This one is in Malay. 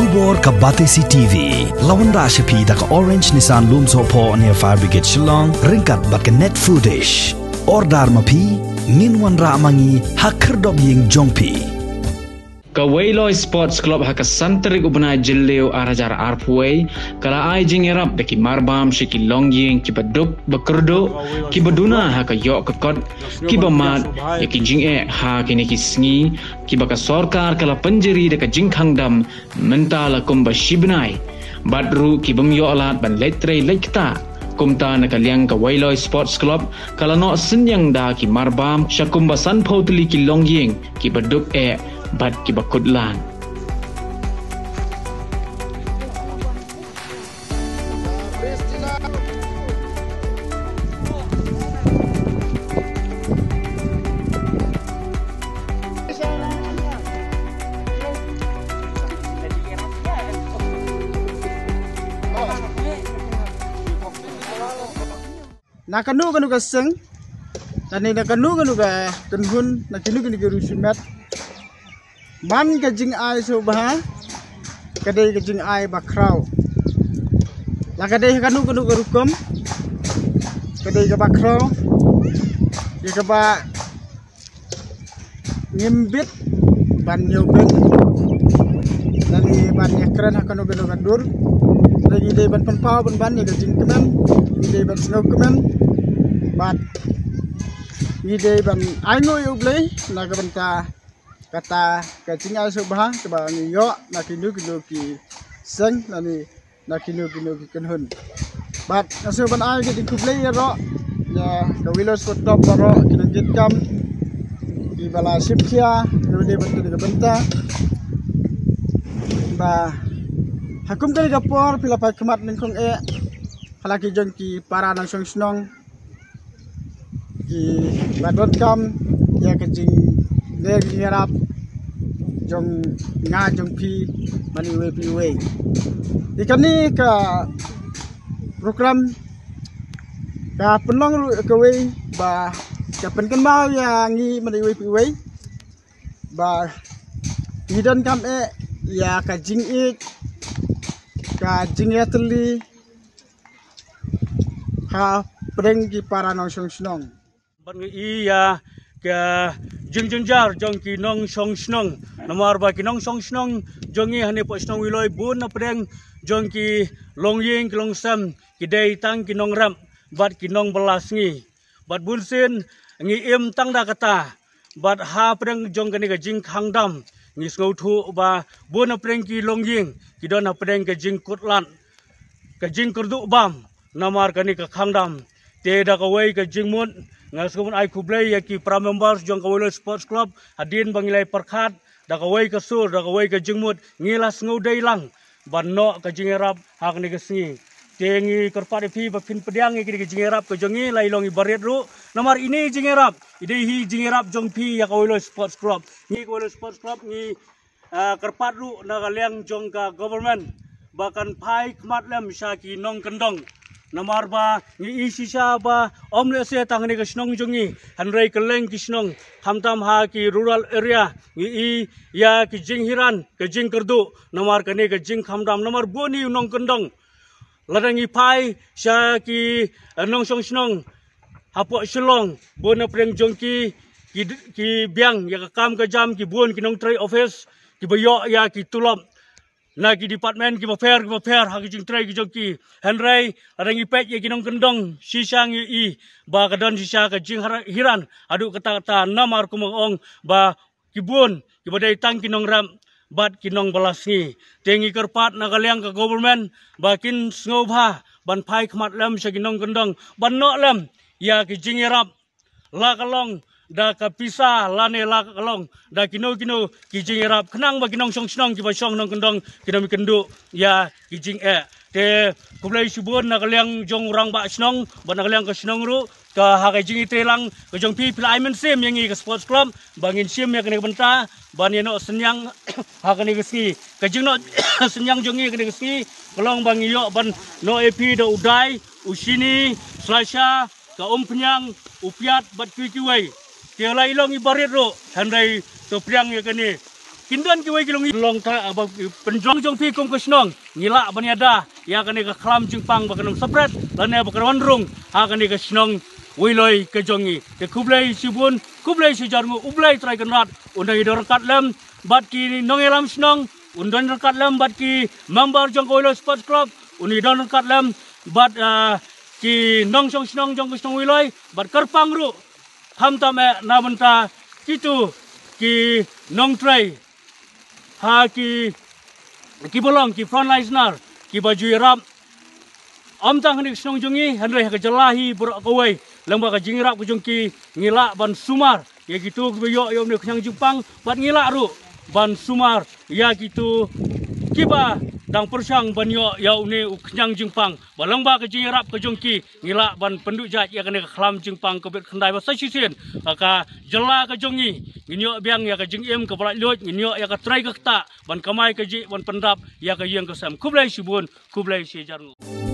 Tubor ka Batesi TV. Lawan ra shapi da ka Orange Nissan Lumso po near Fire Brigade Shillong. Ringkat bat ka net footage. Ordar mapi. Ninwan ra mangi hakerdob ying jongpi. Kawailoi Sports Club haka santerik ubna jelleo arajar arpway kala ai jingerap deki marbam shiki longying ki baduk bakurdo ki baduna haka yok kekot ki bamat yaki jinge ha kini ki sngi ki baka sorkar kala penjeri deka jingkhangdam mentala kumba shibnai badru ki bamyo alat ban letre lekta kumta nakaliang Kawailoi Sports Club kala no senyang da ki marbam shakumba sanpotli ki longying ki baduk bat ki bakudlan nakanu ka seng tani nakanu ka tenhun nakinu ka rusumat man kajing ai subha kadai kajing ai bakrau la kadai kanu ka rukum kadai ka bakrau ya ka ba ngimbit ban nyobet dari ban yakran kanu ka dur dari dei ban panpau ban ni kajing kemen dei ban snow kemen bat ni dei ban aingo yublei na ka banta kata kacing ai subha coba ni yo nakinu ki seng nani nakinu ki kenhun bat nasu ban ai ki kuplay ro ya Kawailoi Sports Club ro kinangit kam di bala sipsia de bantu de benta ba hakum kali kapor pila pa kemat ningkong halaki jong ki para nang song snong ki badot kam ya kacing der ngerap jong nga jong pi mani we ikan ni ka program ka penong ka we ba ka penken mau ya ngi mani we ba hidan kam ya ka jing ka jing ya teli ha preng ki para nong song snong ban ngi ya ka jing jar jong ki nong song snong namar ba ki nong song snong jongi hane po snong wiloi bun na preng jong ki longying ki longsam ki dei tang ki nong ram bat ki nong belas ngi bat bun sin ngi im tang da kata bat ha preng jong kani ka jing khangdam ngi sngau thu ba bun na preng ki longying ki don na preng ka jing kutlan ka jing kurdu bam namar kani ka khangdam te da ka wei ka jing mun ngasukun ai kublai ya ki pra members jong Kawailoi Sports Club hadin bangilai perkhat da kawai ka sur da kawai ka jingmut ngilas ngau dei lang ban no ka jingerap hak ni kesngi tengi kerpat phi ba phin pediang ki jingerap ka jongi lai longi baret ru namar ini jingerap ide hi jingerap jong phi ya Kawailoi Sports Club ni Kawailoi Sports Club ni kerpat ru na kaliang jong ka government bahkan pai kmat lem syaki nong kendong namar ba ni isisa ba omle se tangni ka snong jongi hanrei keleng ki snong hamtam ha ki rural area ni ya ki jing hiran ka jing kerdu namar kani ka jing khamdam namar boni nong kendong ladangi pai sya ki nong song snong hapo shilong bona preng jongki ki biang ya ka kam ka jam ki bon ki nong tray office ki bayo ya ki tulop na ki department ki fair ha ki jing tray ki jongki henrei adangi pet ye ki nong kendong sisang i ba kadon sisa ka jing hiran adu kata namar kumong ba ki bon ki badai tang ki nong ram bat ki nong balasngi tengi kerpat na kaliang ka government ba kin sngoba ban pai khmat lam sa ki nong kendong ban no lam ya ki jing irap la kalong da ka pisa lane la kalong da kino ki jing irap khnang ba kinong song snong ki ba song nong kendong kinami kendu ya ki jing te kublai subun na kaliang jong rang ba snong ba na kaliang ka snong ru ka ha ka jing itelang ka jong pi pila aimen sim yang i ka sports club bangin sim ya kene benta ban no senyang ha kene gesi ka jing no senyang jongi kene gesi kalong bang yo ban no ep do udai usini slasha ka penyang upiat bat kiwai tiang lai long ibarit ro handai to priang ya kene kindan ki wai kilong long ta penjong jong pi kum kusnong ngila baniada ya kan ka khlam jingpang bakanong separate lan ya bakan wanrung ha kan ka snong wiloi ke jongi te kublai sibun kublai sijarmu ublai trai kanat undai dor katlem bat ki nongelam snong undan dor katlem bat ki member jong wiloi sports club uni dor katlem bat ki nong song snong jong kusnong wiloi bat kerpang ru ham ta me na banta kitu ki nong trai ha ki bolong ki frontline nar ki baju rap om tang ni snong jongi handre ka jalahi bur kawai lamba ka jingrap ku jongki ngila ban sumar ya gitu yo yo ne khang jupang bat ngila ru ban sumar ya gitu kiba dang persang ban yo ya ne khang jingpang balamba ka jingrap ku jongki ngila ban penduk jat ya kan ka khlam jingpang ko bet khandai ba sasisen ka jala ka jongi nginyo biang ya ka jingem ka bala lot nginyo ya ka trai ka ta ban kamai ka ji ban pendap ya ka yeng ka sam kublai sibun kublai si jarngu